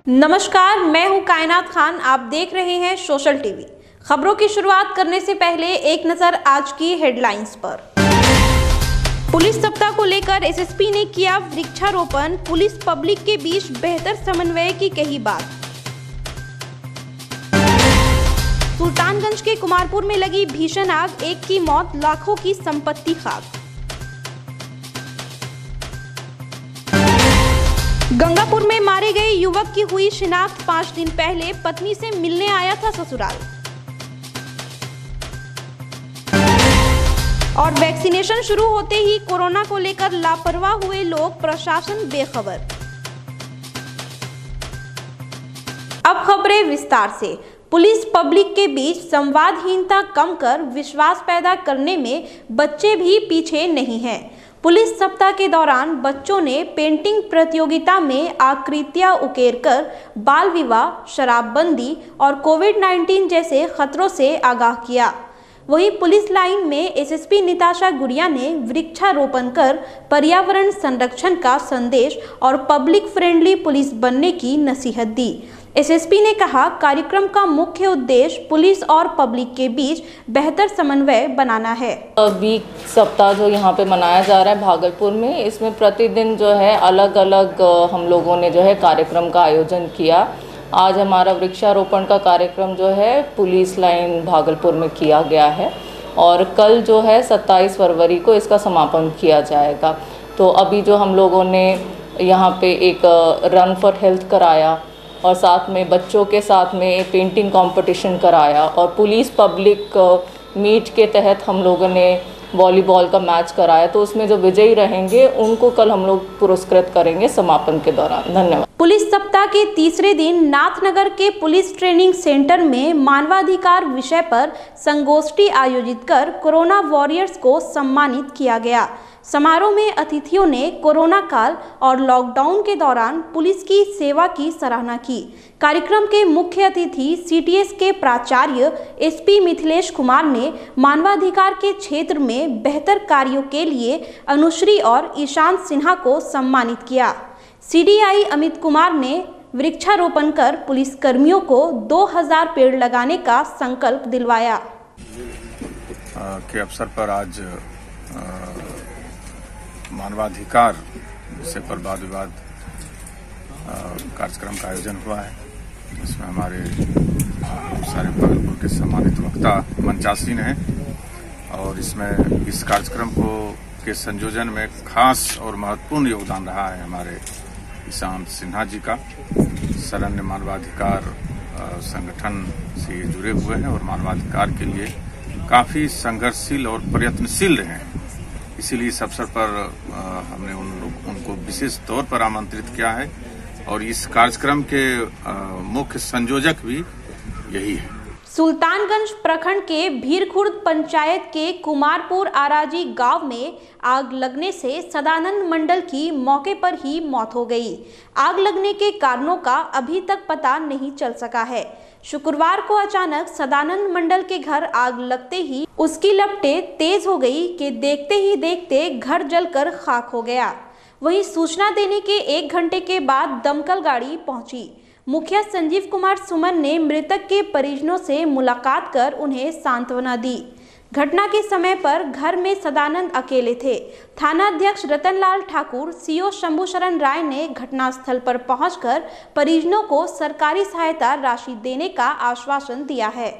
नमस्कार, मैं हूं कायनात खान। आप देख रहे हैं सोशल टीवी। खबरों की शुरुआत करने से पहले एक नजर आज की हेडलाइंस पर। पुलिस सप्ताह को लेकर एसएसपी ने किया वृक्षारोपण। पुलिस पब्लिक के बीच बेहतर समन्वय की कही बात। सुल्तानगंज के कुमारपुर में लगी भीषण आग, एक की मौत, लाखों की संपत्ति खाक। गंगापुर में मारे गए युवक की हुई शिनाख्त। 5 दिन पहले पत्नी से मिलने आया था ससुराल। और वैक्सीनेशन शुरू होते ही कोरोना को लेकर लापरवाह हुए लोग, प्रशासन बेखबर। अब खबरें विस्तार से। पुलिस पब्लिक के बीच संवादहीनता कम कर विश्वास पैदा करने में बच्चे भी पीछे नहीं हैं। पुलिस सप्ताह के दौरान बच्चों ने पेंटिंग प्रतियोगिता में आकृतियां उकेरकर बाल विवाह, शराबबंदी और कोविड-19 जैसे खतरों से आगाह किया। वहीं पुलिस लाइन में एसएसपी निताशा गुड़िया ने वृक्षारोपण कर पर्यावरण संरक्षण का संदेश और पब्लिक फ्रेंडली पुलिस बनने की नसीहत दी। एसएसपी ने कहा, कार्यक्रम का मुख्य उद्देश्य पुलिस और पब्लिक के बीच बेहतर समन्वय बनाना है। वीक सप्ताह जो यहाँ पे मनाया जा रहा है भागलपुर में, इसमें प्रतिदिन जो है अलग अलग हम लोगों ने जो है कार्यक्रम का आयोजन किया। आज हमारा वृक्षारोपण का कार्यक्रम जो है पुलिस लाइन भागलपुर में किया गया है और कल जो है 27 फरवरी को इसका समापन किया जाएगा। तो अभी जो हम लोगों ने यहाँ पे एक रन फॉर हेल्थ कराया और साथ में बच्चों के साथ में पेंटिंग कंपटीशन कराया और पुलिस पब्लिक मीट के तहत हम लोगों ने वॉलीबॉल का मैच कराया। तो उसमें जो विजयी रहेंगे उनको कल हम लोग पुरस्कृत करेंगे समापन के दौरान। धन्यवाद। पुलिस सप्ताह के तीसरे दिन नाथनगर के पुलिस ट्रेनिंग सेंटर में मानवाधिकार विषय पर संगोष्ठी आयोजित कर कोरोना वॉरियर्स को सम्मानित किया गया। समारोह में अतिथियों ने कोरोना काल और लॉकडाउन के दौरान पुलिस की सेवा की सराहना की। कार्यक्रम के मुख्य अतिथि सीटीएस के प्राचार्य एसपी मिथिलेश कुमार ने मानवाधिकार के क्षेत्र में बेहतर कार्यों के लिए अनुश्री और ईशांत सिन्हा को सम्मानित किया। सीडीआई अमित कुमार ने वृक्षारोपण कर पुलिस कर्मियों को 2000 पेड़ लगाने का संकल्प दिलवाया। के अवसर पर आज मानवाधिकार विषय पर वाद विवाद कार्यक्रम का आयोजन हुआ है। इसमें हमारे सारे भागलपुर के सम्मानित वक्ता मंचासीन हैं और इसमें इस कार्यक्रम के संयोजन में खास और महत्वपूर्ण योगदान रहा है हमारे ईशांत सिन्हा जी का। शरण्य मानवाधिकार संगठन से जुड़े हुए हैं और मानवाधिकार के लिए काफी संघर्षशील और प्रयत्नशील रहे हैं। इसीलिए इस अवसर पर हमने उनको विशेष तौर पर आमंत्रित किया है और इस कार्यक्रम के मुख्य संयोजक भी यही है। सुल्तानगंज प्रखंड के भीरखुर्द पंचायत के कुमारपुर आराजी गांव में आग लगने से सदानंद मंडल की मौके पर ही मौत हो गई। आग लगने के कारणों का अभी तक पता नहीं चल सका है। शुक्रवार को अचानक सदानंद मंडल के घर आग लगते ही उसकी लपटें तेज हो गई कि देखते ही देखते घर जलकर खाक हो गया। वहीं सूचना देने के 1 घंटे के बाद दमकल गाड़ी पहुंची। मुखिया संजीव कुमार सुमन ने मृतक के परिजनों से मुलाकात कर उन्हें सांत्वना दी। घटना के समय पर घर में सदानंद अकेले थे। थाना अध्यक्ष रतनलाल ठाकुर, सीओ शंभू शरण राय ने घटनास्थल पर पहुंचकर परिजनों को सरकारी सहायता राशि देने का आश्वासन दिया है।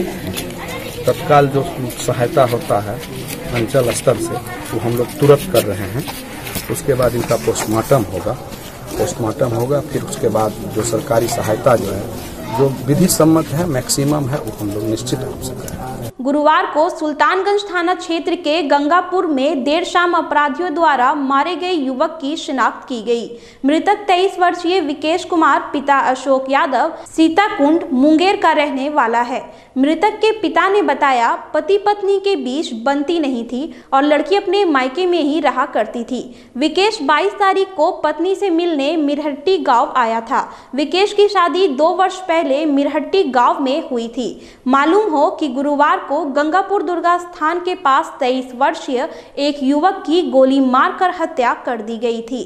तत्काल जो सहायता होता है अंचल स्तर से वो हम लोग तुरंत कर रहे हैं। उसके बाद इनका पोस्टमार्टम होगा, फिर उसके बाद जो सरकारी सहायता जो है, जो विधि सम्मत है, मैक्सिमम है, वो हम लोग निश्चित रूप से करें। गुरुवार को सुल्तानगंज थाना क्षेत्र के गंगापुर में देर शाम अपराधियों द्वारा मारे गए युवक की शिनाख्त की गई। मृतक 23 वर्षीय विकेश कुमार, पिता अशोक यादव, सीताकुंड मुंगेर का रहने वाला है। मृतक के पिता ने बताया, पति पत्नी के बीच बनती नहीं थी और लड़की अपने मायके में ही रहा करती थी। विकेश 22 तारीख को पत्नी से मिलने मिरहट्टी गांव आया था। विकेश की शादी 2 वर्ष पहले मिरहट्टी गांव में हुई थी। मालूम हो कि गुरुवार को गंगापुर दुर्गा स्थान के पास 23 वर्षीय एक युवक की गोली मारकर हत्या कर दी गई थी।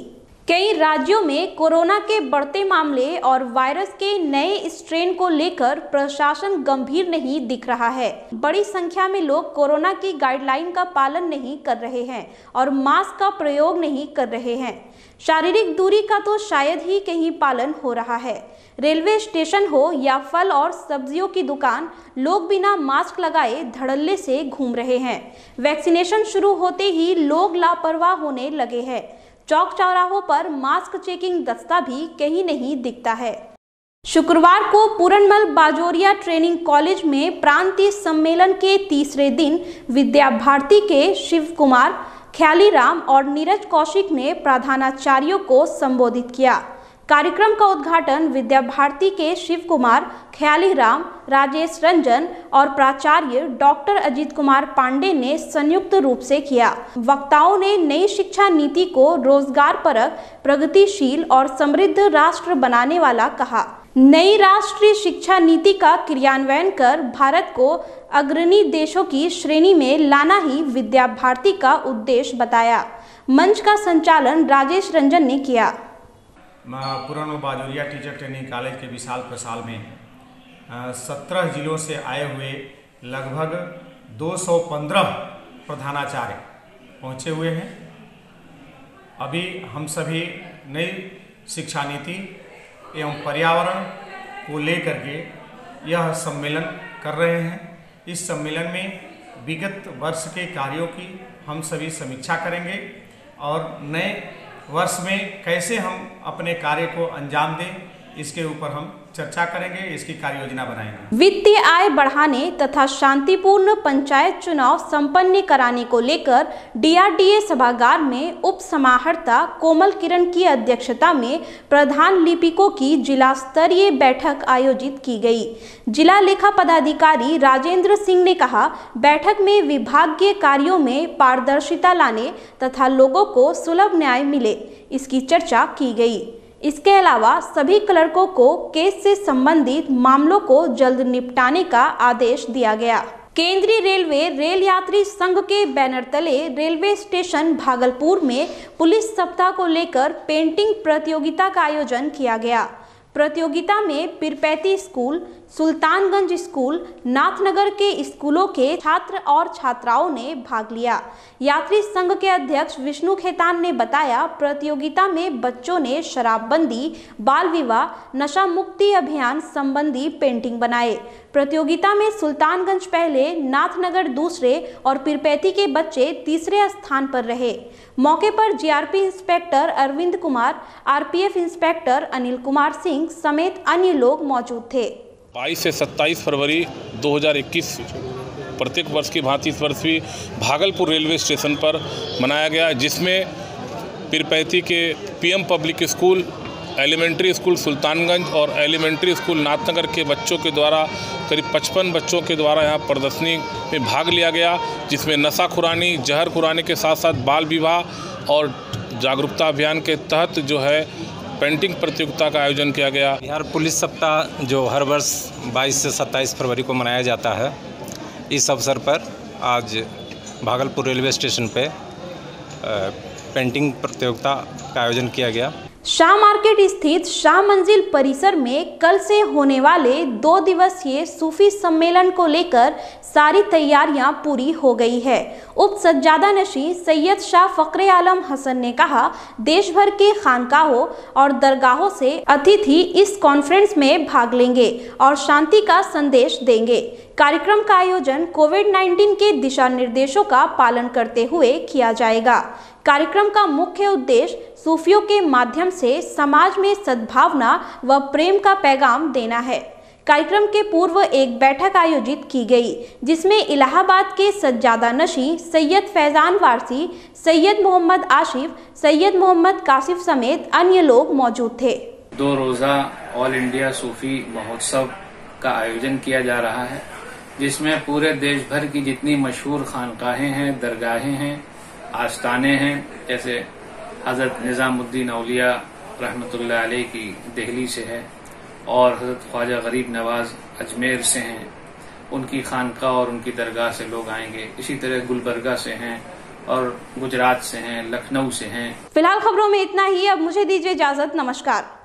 कई राज्यों में कोरोना के बढ़ते मामले और वायरस के नए स्ट्रेन को लेकर प्रशासन गंभीर नहीं दिख रहा है। बड़ी संख्या में लोग कोरोना की गाइडलाइन का पालन नहीं कर रहे हैं और मास्क का प्रयोग नहीं कर रहे हैं। शारीरिक दूरी का तो शायद ही कहीं पालन हो रहा है। रेलवे स्टेशन हो या फल और सब्जियों की दुकान, लोग बिना मास्क लगाए धड़ल्ले से घूम रहे हैं। वैक्सीनेशन शुरू होते ही लोग लापरवाह होने लगे हैं। चौक चौराहों पर मास्क चेकिंग दस्ता भी कहीं नहीं दिखता है। शुक्रवार को पूरनमल बाजोरिया ट्रेनिंग कॉलेज में प्रांतीय सम्मेलन के तीसरे दिन विद्या भारती के शिव कुमार, ख्यालीराम और नीरज कौशिक ने प्रधानाचार्यों को संबोधित किया। कार्यक्रम का उद्घाटन विद्या भारती के शिव कुमार, ख्यालीराम, राजेश रंजन और प्राचार्य डॉक्टर अजीत कुमार पांडे ने संयुक्त रूप से किया। वक्ताओं ने नई शिक्षा नीति को रोजगारपरक, प्रगतिशील और समृद्ध राष्ट्र बनाने वाला कहा। नई राष्ट्रीय शिक्षा नीति का क्रियान्वयन कर भारत को अग्रणी देशों की श्रेणी में लाना ही विद्या भारती का उद्देश्य बताया। मंच का संचालन राजेश रंजन ने किया। Puranmal Bajoria teacher training college के विशाल प्रसाल में 17 जिलों से आए हुए लगभग 215 प्रधानाचार्य पहुँचे हुए हैं। अभी हम सभी नई शिक्षा नीति एवं पर्यावरण को लेकर के यह सम्मेलन कर रहे हैं। इस सम्मेलन में विगत वर्ष के कार्यों की हम सभी समीक्षा करेंगे और नए वर्ष में कैसे हम अपने कार्य को अंजाम दें, इसके ऊपर हम चर्चा करेंगे, इसकी कार्य योजना बनाएंगे। वित्तीय आय बढ़ाने तथा शांतिपूर्ण पंचायत चुनाव संपन्न कराने को लेकर DRDA सभागार में उप समाहर्ता कोमल किरण की अध्यक्षता में प्रधान लिपिकों की जिला स्तरीय बैठक आयोजित की गई। जिला लेखा पदाधिकारी राजेंद्र सिंह ने कहा, बैठक में विभागीय कार्यों में पारदर्शिता लाने तथा लोगों को सुलभ न्याय मिले, इसकी चर्चा की गई। इसके अलावा सभी क्लर्कों को केस से संबंधित मामलों को जल्द निपटाने का आदेश दिया गया। केंद्रीय रेलवे रेल यात्री संघ के बैनर तले रेलवे स्टेशन भागलपुर में पुलिस सप्ताह को लेकर पेंटिंग प्रतियोगिता का आयोजन किया गया। प्रतियोगिता में पिरपैती स्कूल, सुल्तानगंज स्कूल, नाथनगर के स्कूलों के छात्र और छात्राओं ने भाग लिया। यात्री संघ के अध्यक्ष विष्णु खेतान ने बताया, प्रतियोगिता में बच्चों ने शराबबंदी, बाल विवाह, नशा मुक्ति अभियान संबंधी पेंटिंग बनाए। प्रतियोगिता में सुल्तानगंज पहले, नाथनगर दूसरे और पिरपैती के बच्चे तीसरे स्थान पर रहे। मौके पर GRP inspector Arvind Kumar, RPF inspector Anil Kumar Singh समेत अन्य लोग मौजूद थे। 22 से 27 फरवरी 2021 प्रत्येक वर्ष की भांति इस वर्ष भी भागलपुर रेलवे स्टेशन पर मनाया गया, जिसमें पिरपैती के PM public school, elementary school Sultanganj और एलिमेंट्री स्कूल नाथनगर के बच्चों के द्वारा करीब 55 बच्चों के द्वारा यहाँ प्रदर्शनी में भाग लिया गया, जिसमें नशा खुरानी, जहर खुरानी के साथ साथ बाल विवाह और जागरूकता अभियान के तहत जो है पेंटिंग प्रतियोगिता का आयोजन किया गया। बिहार पुलिस सप्ताह जो हर वर्ष 22 से 27 फरवरी को मनाया जाता है, इस अवसर पर आज भागलपुर रेलवे स्टेशन पे पेंटिंग प्रतियोगिता का आयोजन किया गया। शाह मार्केट स्थित शाह मंजिल परिसर में कल से होने वाले 2 दिवसीय सूफी सम्मेलन को लेकर सारी तैयारियां पूरी हो गई है। उप सज्जादा नशी सैयद शाह फखरे आलम हसन ने कहा, देश भर के खानकाहों और दरगाहों से अतिथि इस कॉन्फ्रेंस में भाग लेंगे और शांति का संदेश देंगे। कार्यक्रम का आयोजन कोविड-19 के दिशा निर्देशों का पालन करते हुए किया जाएगा। कार्यक्रम का मुख्य उद्देश्य सूफियों के माध्यम से समाज में सद्भावना व प्रेम का पैगाम देना है। कार्यक्रम के पूर्व एक बैठक आयोजित की गई, जिसमें इलाहाबाद के सज्जादा नशी सैयद फैजान वारसी, सैयद मोहम्मद आशिफ, सैयद मोहम्मद कासिफ समेत अन्य लोग मौजूद थे। 2 रोजा ऑल इंडिया सूफी महोत्सव का आयोजन किया जा रहा है, जिसमें पूरे देश भर की जितनी मशहूर खानकाहें हैं, दरगाहें हैं, आस्थाने हैं, जैसे हजरत निजामुद्दीन औलिया रहमतुल्लाह अलैह की दिल्ली से है और हजरत ख्वाजा गरीब नवाज अजमेर से हैं, उनकी खानका और उनकी दरगाह से लोग आएंगे। इसी तरह गुलबर्गा से हैं और गुजरात से हैं, लखनऊ से हैं। फिलहाल खबरों में इतना ही। अब मुझे दीजिए इजाजत। नमस्कार।